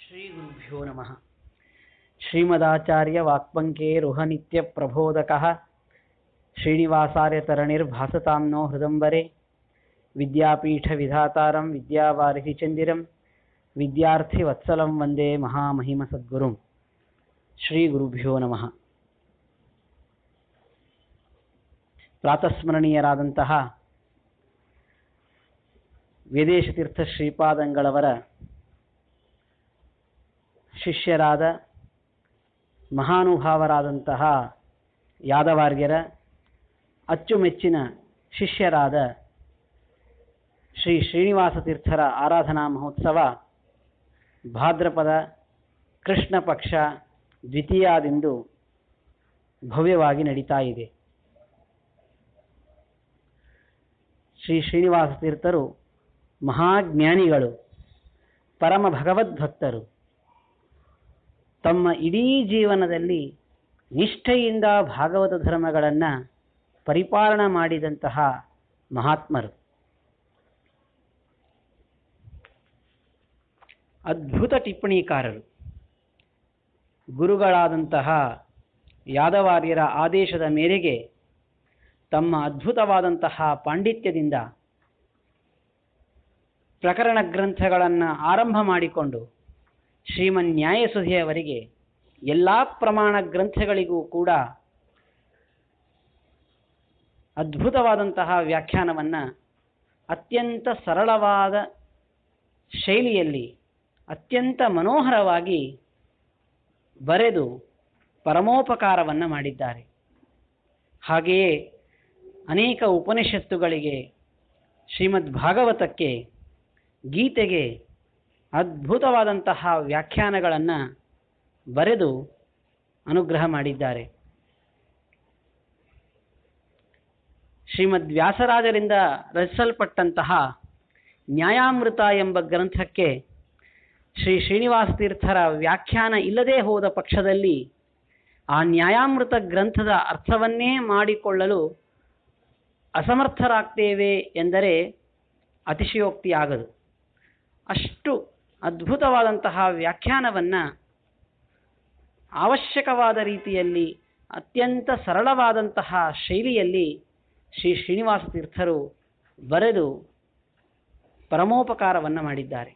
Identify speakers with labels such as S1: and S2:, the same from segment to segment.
S1: ಶ್ರೀ ಗುರುಭ್ಯೋ ನಮಃ. ಶ್ರೀಮದಾಚಾರ್ಯ ವಾಕ್ಪಂಕೇರುಹನಿತ್ಯ ಪ್ರಬೋಧಕಃ ಶ್ರೀನಿವಾಸಾರ್ಯ ತರಣಿರ್ಭಾಸತಾಂ ನೋ ಹೃದಂಬರೆ ವಿದ್ಯಾಪೀಠ ವಿಧಾತಾರಂ ವಿದ್ಯಾವಾರಿಧಿ ಚಂದಿರಂ ವಿದ್ಯಾರ್ಥಿ ವತ್ಸಲಂ ವಂದೇ ಮಹಾಮಹಿಮ ಸದ್ಗುರುಂ. ಶ್ರೀ ಗುರುಭ್ಯೋ ನಮಃ. ಪ್ರಾತಸ್ಮರಣೀಯರಾದಂತಹ ವೇದೇಶತೀರ್ಥ ಶ್ರೀಪಾದಂಗಳವರ ಶಿಷ್ಯರಾದ ಮಹಾನುಭಾವರಾದಂತಹ ಯಾದವಾರ್ಯರ ಅಚ್ಚುಮೆಚ್ಚಿನ ಶಿಷ್ಯರಾದ ಶ್ರೀ ಶ್ರೀನಿವಾಸ ತೀರ್ಥರ ಆರಾಧನಾ ಮಹೋತ್ಸವ ಭಾದ್ರಪದ ಕೃಷ್ಣ ಪಕ್ಷ ದ್ವಿತೀಯದಿಂದು ಭವ್ಯವಾಗಿ ನಡೀತಾ ಇದೆ. ಶ್ರೀ ಶ್ರೀನಿವಾಸ ತೀರ್ಥರು ಮಹಾಜ್ಞಾನಿಗಳು, ಪರಮ ಭಗವದ್ಭಕ್ತರು. ತಮ್ಮ ಇಡೀ ಜೀವನದಲ್ಲಿ ನಿಷ್ಠೆಯಿಂದ ಭಾಗವತ ಧರ್ಮಗಳನ್ನು ಪರಿಪಾಲನೆ ಮಾಡಿದಂತಹ ಮಹಾತ್ಮರು. ಅದ್ಭುತ ಟಿಪ್ಪಣಿಕಾರರು. ಗುರುಗಳಾದಂತಹ ಯಾದವಾರ್ಯರ ಆದೇಶದ ಮೇರೆಗೆ ತಮ್ಮ ಅದ್ಭುತವಾದಂತಹ ಪಾಂಡಿತ್ಯದಿಂದ ಪ್ರಕರಣ ಗ್ರಂಥಗಳನ್ನು ಆರಂಭ ಮಾಡಿಕೊಂಡು ಶ್ರೀಮನ್ ನ್ಯಾಯಸುಧೆಯವರಿಗೆ ಎಲ್ಲ ಪ್ರಮಾಣ ಗ್ರಂಥಗಳಿಗೂ ಕೂಡ ಅದ್ಭುತವಾದಂತಹ ವ್ಯಾಖ್ಯಾನವನ್ನು ಅತ್ಯಂತ ಸರಳವಾದ ಶೈಲಿಯಲ್ಲಿ ಅತ್ಯಂತ ಮನೋಹರವಾಗಿ ಬರೆದು ಪರಮೋಪಕಾರವನ್ನು ಮಾಡಿದ್ದಾರೆ. ಹಾಗೆಯೇ ಅನೇಕ ಉಪನಿಷತ್ತುಗಳಿಗೆ, ಶ್ರೀಮದ್ ಭಾಗವತಕ್ಕೆ, ಗೀತೆಗೆ ಅದ್ಭುತವಾದಂತಹ ವ್ಯಾಖ್ಯಾನಗಳನ್ನು ಬರೆದು ಅನುಗ್ರಹ ಮಾಡಿದ್ದಾರೆ. ಶ್ರೀಮದ್ ವ್ಯಾಸರಾಜರಿಂದ ರಚಿಸಲ್ಪಟ್ಟಂತಹ ನ್ಯಾಯಾಮೃತ ಎಂಬ ಗ್ರಂಥಕ್ಕೆ ಶ್ರೀ ಶ್ರೀನಿವಾಸ ತೀರ್ಥರ ವ್ಯಾಖ್ಯಾನ ಇಲ್ಲದೇ ಹೋದ ಪಕ್ಷದಲ್ಲಿ ಆ ನ್ಯಾಯಾಮೃತ ಗ್ರಂಥದ ಅರ್ಥವನ್ನೇ ಮಾಡಿಕೊಳ್ಳಲು ಅಸಮರ್ಥರಾಗ್ತೇವೆ ಎಂದರೆ ಅತಿಶಯೋಕ್ತಿಯಾಗದು. ಅಷ್ಟು ಅದ್ಭುತವಾದಂತಹ ವ್ಯಾಖ್ಯಾನವನ್ನು ಅವಶ್ಯಕವಾದ ರೀತಿಯಲ್ಲಿ ಅತ್ಯಂತ ಸರಳವಾದಂತಹ ಶೈಲಿಯಲ್ಲಿ ಶ್ರೀ ಶ್ರೀನಿವಾಸ ತೀರ್ಥರು ಬರೆದು ಪರಮೋಪಕಾರವನ್ನು ಮಾಡಿದ್ದಾರೆ.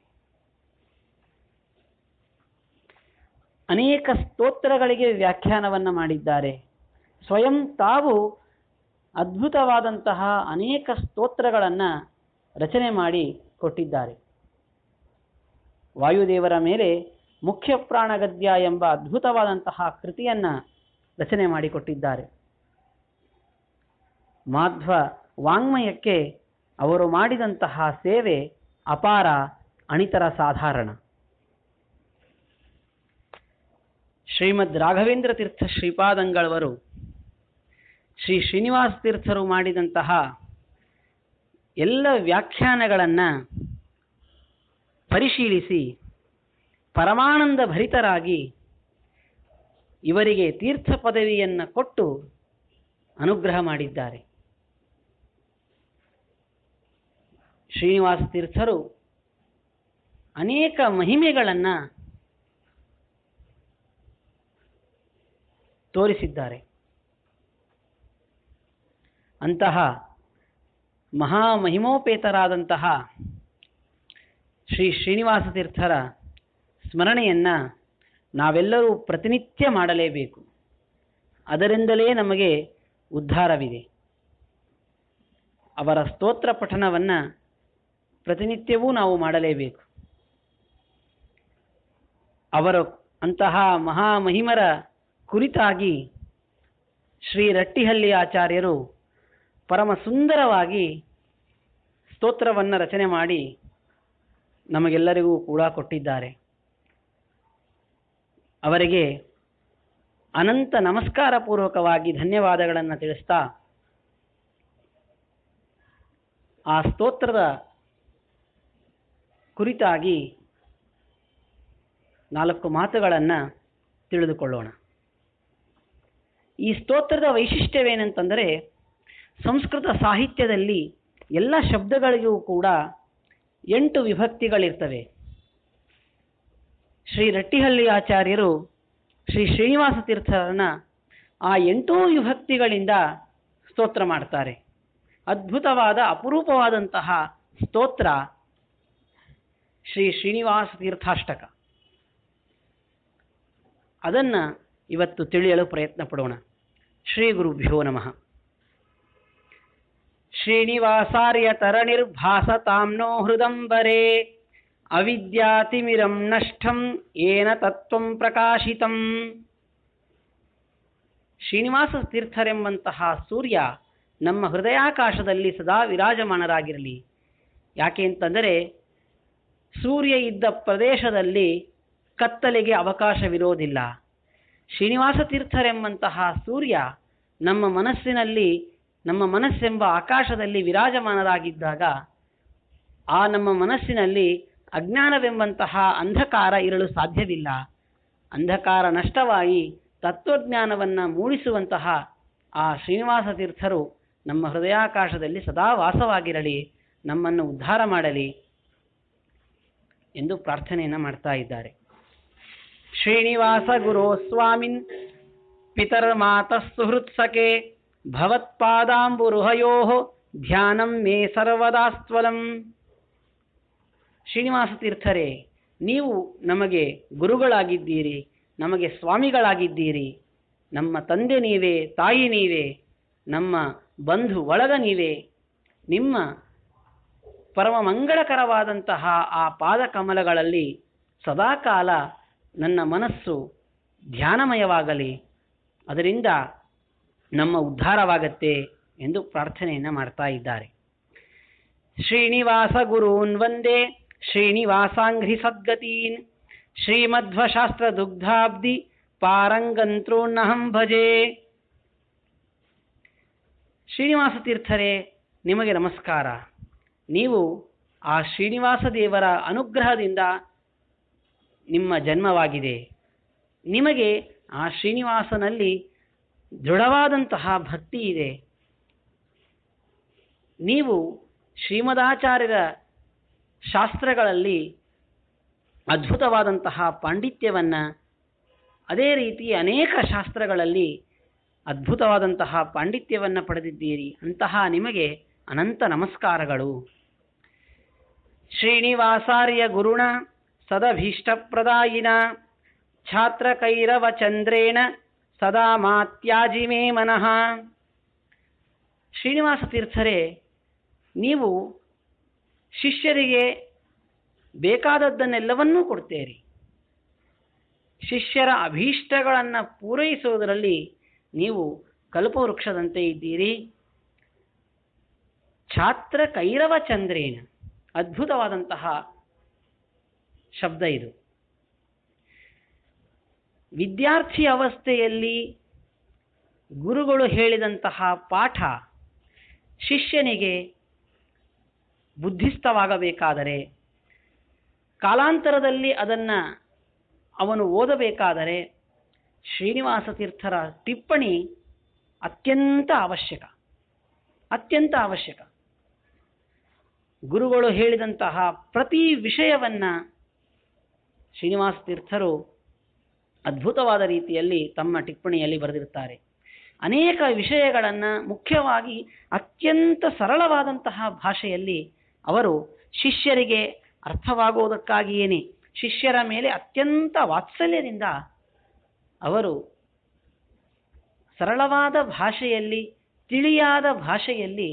S1: ಅನೇಕ ಸ್ತೋತ್ರಗಳಿಗೆ ವ್ಯಾಖ್ಯಾನವನ್ನು ಮಾಡಿದ್ದಾರೆ. ಸ್ವಯಂ ತಾವು ಅದ್ಭುತವಾದಂತಹ ಅನೇಕ ಸ್ತೋತ್ರಗಳನ್ನು ರಚನೆ ಮಾಡಿ ಕೊಟ್ಟಿದ್ದಾರೆ. ವಾಯುದೇವರ ಮೇಲೆ ಮುಖ್ಯ ಪ್ರಾಣಗದ್ಯ ಎಂಬ ಅದ್ಭುತವಾದಂತಹ ಕೃತಿಯನ್ನು ರಚನೆ ಮಾಡಿಕೊಟ್ಟಿದ್ದಾರೆ. ಮಾಧ್ವ ವಾಂಗ್ಮಯಕ್ಕೆ ಅವರು ಮಾಡಿದಂತಹ ಸೇವೆ ಅಪಾರ, ಅಣಿತರ ಸಾಧಾರಣ. ಶ್ರೀಮದ್ ರಾಘವೇಂದ್ರ ತೀರ್ಥ ಶ್ರೀಪಾದಂಗಳವರು ಶ್ರೀ ಶ್ರೀನಿವಾಸ ತೀರ್ಥರು ಮಾಡಿದಂತಹ ಎಲ್ಲ ವ್ಯಾಖ್ಯಾನಗಳನ್ನು ಪರಿಶೀಲಿಸಿ ಪರಮಾನಂದ ಭರಿತರಾಗಿ ಇವರಿಗೆ ತೀರ್ಥ ಪದವಿಯನ್ನು ಕೊಟ್ಟು ಅನುಗ್ರಹ ಮಾಡಿದ್ದಾರೆ. ಶ್ರೀನಿವಾಸ ತೀರ್ಥರು ಅನೇಕ ಮಹಿಮೆಗಳನ್ನು ತೋರಿಸಿದ್ದಾರೆ. ಅಂತಹ ಮಹಾಮಹಿಮೋಪೇತರಾದಂತಹ ಶ್ರೀ ಶ್ರೀನಿವಾಸ ತೀರ್ಥರ ಸ್ಮರಣೆಯನ್ನು ನಾವೆಲ್ಲರೂ ಪ್ರತಿನಿತ್ಯ ಮಾಡಲೇಬೇಕು. ಅದರಿಂದಲೇ ನಮಗೆ ಉದ್ಧಾರವಿದೆ. ಅವರ ಸ್ತೋತ್ರ ಪಠನವನ್ನು ಪ್ರತಿನಿತ್ಯವೂ ನಾವು ಮಾಡಲೇಬೇಕು. ಅವರು ಅಂತಹ ಮಹಾಮಹಿಮರ ಕುರಿತಾಗಿ ಶ್ರೀ ರಟ್ಟಿಹಳ್ಳಿ ಆಚಾರ್ಯರು ಪರಮ ಸುಂದರವಾಗಿ ಸ್ತೋತ್ರವನ್ನು ರಚನೆ ಮಾಡಿ ನಮಗೆಲ್ಲರಿಗೂ ಕೂಡ ಕೊಟ್ಟಿದ್ದಾರೆ. ಅವರಿಗೆ ಅನಂತ ನಮಸ್ಕಾರ ಪೂರ್ವಕವಾಗಿ ಧನ್ಯವಾದಗಳನ್ನು ತಿಳಿಸ್ತಾ ಆ ಸ್ತೋತ್ರದ ಕುರಿತಾಗಿ 4 ಮಾತುಗಳನ್ನು ತಿಳಿದುಕೊಳ್ಳೋಣ. ಈ ಸ್ತೋತ್ರದ ವೈಶಿಷ್ಟ್ಯವೇನೆಂತಂದರೆ, ಸಂಸ್ಕೃತ ಸಾಹಿತ್ಯದಲ್ಲಿ ಎಲ್ಲ ಶಬ್ದಗಳಿಗೂ ಕೂಡ 8 ವಿಭಕ್ತಿಗಳಿರ್ತವೆ. ಶ್ರೀ ರಟ್ಟಿಹಳ್ಳಿ ಆಚಾರ್ಯರು ಶ್ರೀ ಶ್ರೀನಿವಾಸ ತೀರ್ಥರನ್ನ ಆ 8 ವಿಭಕ್ತಿಗಳಿಂದ ಸ್ತೋತ್ರ ಮಾಡ್ತಾರೆ. ಅದ್ಭುತವಾದ ಅಪರೂಪವಾದಂತಹ ಸ್ತೋತ್ರ ಶ್ರೀ ಶ್ರೀನಿವಾಸ ತೀರ್ಥಾಷ್ಟಕ. ಅದನ್ನು ಇವತ್ತು ತಿಳಿಯಲು ಪ್ರಯತ್ನ ಪಡೋಣ. ಶ್ರೀ ಗುರುಭ್ಯೋ ನಮಃ. ಶ್ರೀನಿವಾಸಾರ್ಯ ತರಣಿರ್ಭಾಸತಾಂನೋ ಹೃದಂಬರೇ ಅವಿದ್ಯಾತಿಮಿರಂ ನಷ್ಟಂ ಏನ ತತ್ವಂ ಪ್ರಕಾಶಿತಂ. ಶ್ರೀನಿವಾಸ ತೀರ್ಥರೆಂಬಂತಹ ಸೂರ್ಯ ನಮ್ಮ ಹೃದಯಾಕಾಶದಲ್ಲಿ ಸದಾ ವಿರಾಜಮಾನರಾಗಿರಲಿ. ಯಾಕೆ ಅಂತಂದರೆ ಸೂರ್ಯ ಇದ್ದ ಪ್ರದೇಶದಲ್ಲಿ ಕತ್ತಲೆಗೆ ಅವಕಾಶವಿರೋದಿಲ್ಲ. ಶ್ರೀನಿವಾಸ ತೀರ್ಥರೆಂಬಂತಹ ಸೂರ್ಯ ನಮ್ಮ ಮನಸ್ಸಿನಲ್ಲಿ, ನಮ್ಮ ಮನಸ್ಸೆಂಬ ಆಕಾಶದಲ್ಲಿ ವಿರಾಜಮಾನರಾಗಿದ್ದಾಗ ಆ ನಮ್ಮ ಮನಸ್ಸಿನಲ್ಲಿ ಅಜ್ಞಾನವೆಂಬಂತಹ ಅಂಧಕಾರ ಇರಲು ಸಾಧ್ಯವಿಲ್ಲ. ಅಂಧಕಾರ ನಷ್ಟವಾಗಿ ತತ್ವಜ್ಞಾನವನ್ನು ಮೂಡಿಸುವಂತಹ ಆ ಶ್ರೀನಿವಾಸ ತೀರ್ಥರು ನಮ್ಮ ಹೃದಯಾಕಾಶದಲ್ಲಿ ಸದಾ ವಾಸವಾಗಿರಲಿ, ನಮ್ಮನ್ನು ಉದ್ಧಾರ ಮಾಡಲಿ ಎಂದು ಪ್ರಾರ್ಥನೆಯನ್ನು ಮಾಡ್ತಾ ಇದ್ದಾರೆ. ಶ್ರೀನಿವಾಸ ಗುರೋ ಸ್ವಾಮಿನ್ ಪಿತರ್ಮಾತಃ ಸುಹೃತ್ಸಕೆ ಭವತ್ಪಾದಾಂಬುರುಹಯೋ ಧ್ಯಾನಂ ಮೇ ಸರ್ವದಾಸ್ತ್ವಲಂ. ಶ್ರೀನಿವಾಸ ತೀರ್ಥರೇ, ನೀವು ನಮಗೆ ಗುರುಗಳಾಗಿದ್ದೀರಿ, ನಮಗೆ ಸ್ವಾಮಿಗಳಾಗಿದ್ದೀರಿ. ನಮ್ಮ ತಂದೆ ನೀವೇ, ತಾಯಿ ನೀವೇ, ನಮ್ಮ ಬಂಧು ಬಳಗ ನೀವೇ. ನಿಮ್ಮ ಪರಮ ಮಂಗಳಕರವಾದಂತಹ ಆ ಪಾದಕಮಲಗಳಲ್ಲಿ ಸದಾಕಾಲ ನನ್ನ ಮನಸ್ಸು ಧ್ಯಾನಮಯವಾಗಲಿ, ಅದರಿಂದ ನಮ್ಮ ಉದ್ಧಾರವಾಗತ್ತೆ ಎಂದು ಪ್ರಾರ್ಥನೆಯನ್ನು ಮಾಡ್ತಾ ಇದ್ದಾರೆ. ಶ್ರೀನಿವಾಸ ಗುರೂನ್ ವಂದೇ ಶ್ರೀನಿವಾಸಾಂಘ್ರಿ ಸದ್ಗತೀನ್ ಶ್ರೀಮಧ್ವಶಾಸ್ತ್ರ ದುಗ್ಧಾಬ್ಧಿ ಪಾರಂಗಂತೃನ್ನಹಂ ಭಜೆ. ಶ್ರೀನಿವಾಸ ತೀರ್ಥರೇ, ನಿಮಗೆ ನಮಸ್ಕಾರ. ನೀವು ಆ ಶ್ರೀನಿವಾಸ ದೇವರ ಅನುಗ್ರಹದಿಂದ ನಿಮ್ಮ ಜನ್ಮವಾಗಿದೆ. ನಿಮಗೆ ಆ ಶ್ರೀನಿವಾಸನಲ್ಲಿ ದೃಢವಾದಂತಹ ಭಕ್ತಿ ಇದೆ. ನೀವು ಶ್ರೀಮದಾಚಾರ್ಯರ ಶಾಸ್ತ್ರಗಳಲ್ಲಿ ಅದ್ಭುತವಾದಂತಹ ಪಾಂಡಿತ್ಯವನ್ನು, ಅದೇ ರೀತಿ ಅನೇಕ ಶಾಸ್ತ್ರಗಳಲ್ಲಿ ಅದ್ಭುತವಾದಂತಹ ಪಾಂಡಿತ್ಯವನ್ನು ಪಡೆದಿದ್ದೀರಿ. ಅಂತಹ ನಿಮಗೆ ಅನಂತ ನಮಸ್ಕಾರಗಳು. ಶ್ರೀನಿವಾಸಾರ್ಯ ಗುರುಣ ಸದಭೀಷ್ಟಪ್ರದಾಯಿನ ಛಾತ್ರಕೈರವ ಚಂದ್ರೇಣ ಸದಾ ಮಾತ್ಯಾಜಿ ಮೇ ಮನಃ. ಶ್ರೀನಿವಾಸ ತೀರ್ಥರೇ, ನೀವು ಶಿಷ್ಯರಿಗೆ ಬೇಕಾದದ್ದನ್ನೆಲ್ಲವನ್ನೂ ಕೊಡ್ತೀರಿ. ಶಿಷ್ಯರ ಅಭೀಷ್ಟಗಳನ್ನು ಪೂರೈಸುವುದರಲ್ಲಿ ನೀವು ಕಲ್ಪವೃಕ್ಷದಂತೆ ಇದ್ದೀರಿ. ಛಾತ್ರ ಕೈರವ ಚಂದ್ರೇನ, ಅದ್ಭುತವಾದಂತಹ ಶಬ್ದ ಇದು. ವಿದ್ಯಾರ್ಥಿ ಅವಸ್ಥೆಯಲ್ಲಿ ಗುರುಗಳು ಹೇಳಿದಂತಹ ಪಾಠ ಶಿಷ್ಯನಿಗೆ ಬುದ್ಧಿಸ್ಥವಾಗಬೇಕಾದರೆ, ಕಾಲಾಂತರದಲ್ಲಿ ಅದನ್ನು ಅವನು ಓದಬೇಕಾದರೆ ಶ್ರೀನಿವಾಸ ತೀರ್ಥರ ಟಿಪ್ಪಣಿ ಅತ್ಯಂತ ಅವಶ್ಯಕ, ಅತ್ಯಂತ ಅವಶ್ಯಕ. ಗುರುಗಳು ಹೇಳಿದಂತಹ ಪ್ರತಿ ವಿಷಯವನ್ನು ಶ್ರೀನಿವಾಸ ತೀರ್ಥರು ಅದ್ಭುತವಾದ ರೀತಿಯಲ್ಲಿ ತಮ್ಮ ಟಿಪ್ಪಣಿಯಲ್ಲಿ ಬರೆದಿರುತ್ತಾರೆ. ಅನೇಕ ವಿಷಯಗಳನ್ನು ಮುಖ್ಯವಾಗಿ ಅತ್ಯಂತ ಸರಳವಾದಂತಹ ಭಾಷೆಯಲ್ಲಿ ಅವರು ಶಿಷ್ಯರಿಗೆ ಅರ್ಥವಾಗುವುದಕ್ಕಾಗಿಯೇ ಶಿಷ್ಯರ ಮೇಲೆ ಅತ್ಯಂತ ವಾತ್ಸಲ್ಯದಿಂದ ಅವರು ಸರಳವಾದ ಭಾಷೆಯಲ್ಲಿ, ತಿಳಿಯಾದ ಭಾಷೆಯಲ್ಲಿ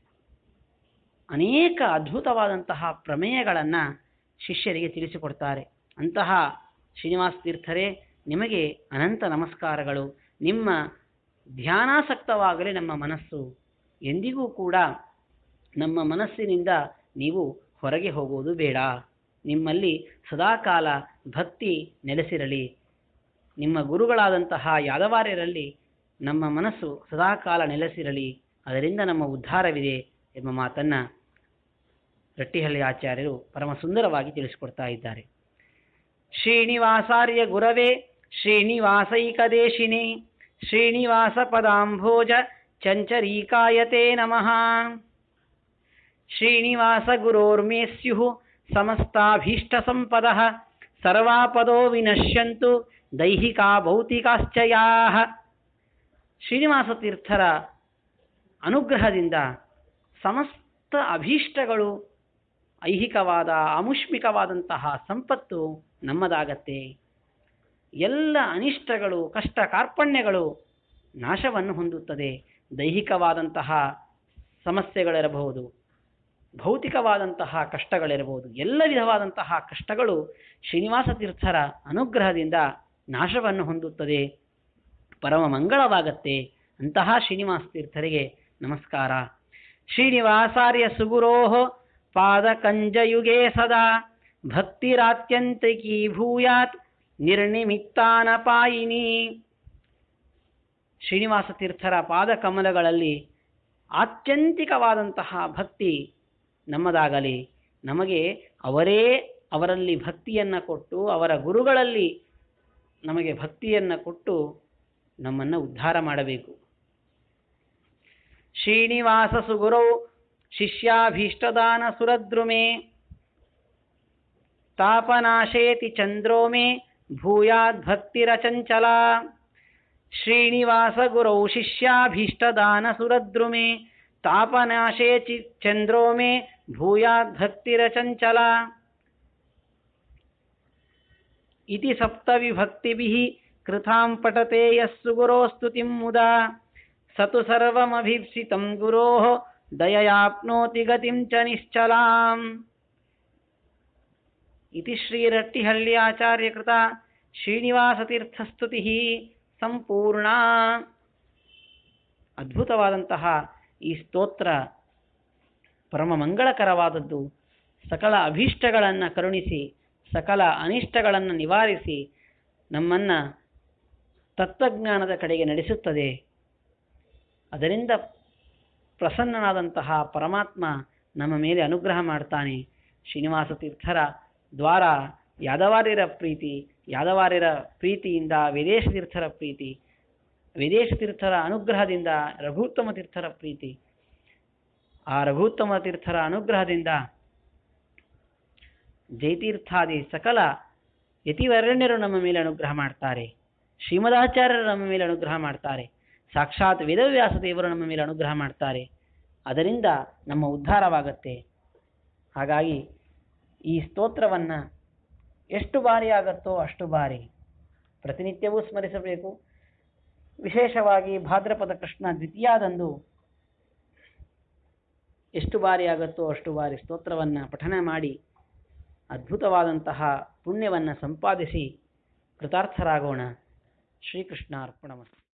S1: ಅನೇಕ ಅದ್ಭುತವಾದಂತಹ ಪ್ರಮೇಯಗಳನ್ನು ಶಿಷ್ಯರಿಗೆ ತಿಳಿಸಿಕೊಡ್ತಾರೆ. ಅಂತಹ ಶ್ರೀನಿವಾಸ ತೀರ್ಥರೇ, ನಿಮಗೆ ಅನಂತ ನಮಸ್ಕಾರಗಳು. ನಿಮ್ಮ ಧ್ಯಾನಾಸಕ್ತವಾಗಲಿ ನಮ್ಮ ಮನಸ್ಸು. ಎಂದಿಗೂ ಕೂಡ ನಮ್ಮ ಮನಸ್ಸಿನಿಂದ ನೀವು ಹೊರಗೆ ಹೋಗುವುದು ಬೇಡ. ನಿಮ್ಮಲ್ಲಿ ಸದಾಕಾಲ ಭಕ್ತಿ ನೆಲೆಸಿರಲಿ. ನಿಮ್ಮ ಗುರುಗಳಾದಂತಹ ಯಾದವಾರ್ಯರಲ್ಲಿ ನಮ್ಮ ಮನಸ್ಸು ಸದಾಕಾಲ ನೆಲೆಸಿರಲಿ, ಅದರಿಂದ ನಮ್ಮ ಉದ್ಧಾರವಿದೆ ಎಂಬ ಮಾತನ್ನು ರಟ್ಟಿಹಳ್ಳಿ ಆಚಾರ್ಯರು ಪರಮ ಸುಂದರವಾಗಿ ತಿಳಿಸಿಕೊಡ್ತಾ ಇದ್ದಾರೆ. ಶ್ರೀನಿವಾಸಾರ್ಯ ಗುರವೇ ಶ್ರೀನಿವಾಸೈಕದೇಶಿನಿ ಶ್ರೀನಿವಾಸ ಪದಾಂಭೋಜ ಚಂಚರೀಕಾಯತೆ ನಮಃ. ಶ್ರೀನಿವಾಸ ಗುರೋರ್ಮೇ ಸ್ಯುಃ ಸಮಸ್ತಾಭೀಷ್ಟ ಸಂಪದಃ ಸರ್ವಾಪದೋ ವಿನಶ್ಯಂತು ದೈಹಿಕ ಭೌತಿಕಾಶ್ಚ ಯಾಃ. ಶ್ರೀನಿವಾಸ ತೀರ್ಥರ ಅನುಗ್ರಹದಿಂದ ಸಮಸ್ತ ಅಭೀಷ್ಟಗಳು, ಐಹಿಕವಾದ ಅಮುಷ್ಮಿಕವಾದಂತಹ ಸಂಪತ್ತು ನಮ್ಮದಾಗತ್ತೆ. ಎಲ್ಲ ಅನಿಷ್ಟಗಳು, ಕಷ್ಟ ಕಾರ್ಪಣ್ಯಗಳು ನಾಶವನ್ನು ಹೊಂದುತ್ತದೆ. ದೈಹಿಕವಾದಂತಹ ಸಮಸ್ಯೆಗಳಿರಬಹುದು, ಭೌತಿಕವಾದಂತಹ ಕಷ್ಟಗಳಿರಬಹುದು, ಎಲ್ಲ ವಿಧವಾದಂತಹ ಕಷ್ಟಗಳು ಶ್ರೀನಿವಾಸ ತೀರ್ಥರ ಅನುಗ್ರಹದಿಂದ ನಾಶವನ್ನು ಹೊಂದುತ್ತದೆ, ಪರಮ ಮಂಗಳವಾಗತ್ತೆ. ಅಂತಹ ಶ್ರೀನಿವಾಸ ತೀರ್ಥರಿಗೆ ನಮಸ್ಕಾರ. ಶ್ರೀನಿವಾಸಾರ್ಯ ಸುಗುರೋ ಪಾದಕಂಜಯುಗೇ ಸದಾ ಭಕ್ತಿರಾತ್ಯಂತಿಕೀ ಭೂಯಾತ್ ನಿರ್ನಿಮಿತ್ತಾನಪಾಯಿನಿ. ಶ್ರೀನಿವಾಸ ತೀರ್ಥರ ಪಾದಕಮಲಗಳಲ್ಲಿ ಆತ್ಯಂತಿಕವಾದಂತಹ ಭಕ್ತಿ ನಮ್ಮದಾಗಲಿ. ನಮಗೆ ಅವರಲ್ಲಿ ಭಕ್ತಿಯನ್ನು ಕೊಟ್ಟು, ಅವರ ಗುರುಗಳಲ್ಲಿ ನಮಗೆ ಭಕ್ತಿಯನ್ನು ಕೊಟ್ಟು ನಮ್ಮನ್ನು ಉದ್ಧಾರ ಮಾಡಬೇಕು. ಶ್ರೀನಿವಾಸ ಸುಗುರೌ ಶಿಷ್ಯಾಭೀಷ್ಟದಾನ ಸುರದ್ರುಮೇ ತಾಪನಾಶೇತಿ ಚಂದ್ರೋ ಮೇ ಭೂಯಾದ್ ಭಕ್ತಿರಚಂಚಲ. ಶ್ರೀನಿವಾಸ ಗುರೌ ಶಿಷ್ಯಾಭೀಷ್ಟದಾನ ಸುರದ್ರುಮೇ ತಾಪನಾಶೇತಿ ಚಂದ್ರೋ ಮೇ ಭೂಯಾದ್ ಭಕ್ತಿರಚಂಚಲ. ಇತಿ ಸಪ್ತವಿಭಕ್ತಿಭಿಃ ಕೃತಾಂ ಪಠತೆ ಯಸ್ಸು ಗುರೋ ಸ್ತುತಿಂ ಮುದಾ ಸತು ಸರ್ವಮಭೀಪ್ಸಿತಂ ಗುರೋಃ ದಯಯಾಪ್ನೋತಿ ಗತಿಂ ಚ ನಿಶ್ಚಲಾಂ. ಇತಿ ಶ್ರೀರಟ್ಟಿಹಳ್ಳಿ ಆಚಾರ್ಯಕೃತ ಶ್ರೀನಿವಾಸತೀರ್ಥಸ್ತುತಿ ಸಂಪೂರ್ಣ. ಅದ್ಭುತವಾದಂತಹ ಈ ಸ್ತೋತ್ರ ಪರಮ ಮಂಗಳಕರವಾದದ್ದು. ಸಕಲ ಅಭೀಷ್ಟಗಳನ್ನು ಕರುಣಿಸಿ, ಸಕಲ ಅನಿಷ್ಟಗಳನ್ನು ನಿವಾರಿಸಿ ನಮ್ಮನ್ನು ತತ್ವಜ್ಞಾನದ ಕಡೆಗೆ ನಡೆಸುತ್ತದೆ. ಅದರಿಂದ ಪ್ರಸನ್ನನಾದಂತಹ ಪರಮಾತ್ಮ ನಮ್ಮ ಮೇಲೆ ಅನುಗ್ರಹ ಮಾಡ್ತಾನೆ. ಶ್ರೀನಿವಾಸ ತೀರ್ಥರ ದ್ವಾರ ಯಾದವಾರ್ಯರ ಪ್ರೀತಿ, ಯಾದವಾರ್ಯರ ಪ್ರೀತಿಯಿಂದ ವೇದೇಶ ತೀರ್ಥರ ಪ್ರೀತಿ, ವೇದೇಶ ತೀರ್ಥರ ಅನುಗ್ರಹದಿಂದ ರಘುತ್ತಮ ತೀರ್ಥರ ಪ್ರೀತಿ, ಆ ರಘುತ್ತಮ ತೀರ್ಥರ ಅನುಗ್ರಹದಿಂದ ಜಯತೀರ್ಥಾದಿ ಸಕಲ ಯತಿವರ್ಣ್ಯರು ನಮ್ಮ ಮೇಲೆ ಅನುಗ್ರಹ ಮಾಡ್ತಾರೆ. ಶ್ರೀಮದಾಚಾರ್ಯರು ನಮ್ಮ ಮೇಲೆ ಅನುಗ್ರಹ ಮಾಡ್ತಾರೆ. ಸಾಕ್ಷಾತ್ ವೇದವ್ಯಾಸ ದೇವರು ನಮ್ಮ ಮೇಲೆ ಅನುಗ್ರಹ ಮಾಡ್ತಾರೆ. ಅದರಿಂದ ನಮ್ಮ ಉದ್ಧಾರವಾಗತ್ತೆ. ಹಾಗಾಗಿ ಈ ಸ್ತೋತ್ರವನ್ನು ಎಷ್ಟು ಬಾರಿ ಆಗುತ್ತೋ ಅಷ್ಟು ಬಾರಿ ಪ್ರತಿನಿತ್ಯವೂ ಸ್ಮರಿಸಬೇಕು. ವಿಶೇಷವಾಗಿ ಭಾದ್ರಪದ ಕೃಷ್ಣ ದ್ವಿತೀಯಾದಂದು ಎಷ್ಟು ಬಾರಿ ಆಗುತ್ತೋ ಅಷ್ಟು ಬಾರಿ ಸ್ತೋತ್ರವನ್ನು ಪಠನೆ ಮಾಡಿ ಅದ್ಭುತವಾದಂತಹ ಪುಣ್ಯವನ್ನು ಸಂಪಾದಿಸಿ ಕೃತಾರ್ಥರಾಗೋಣ. ಶ್ರೀಕೃಷ್ಣ ಅರ್ಪಣಮಸ್ತು.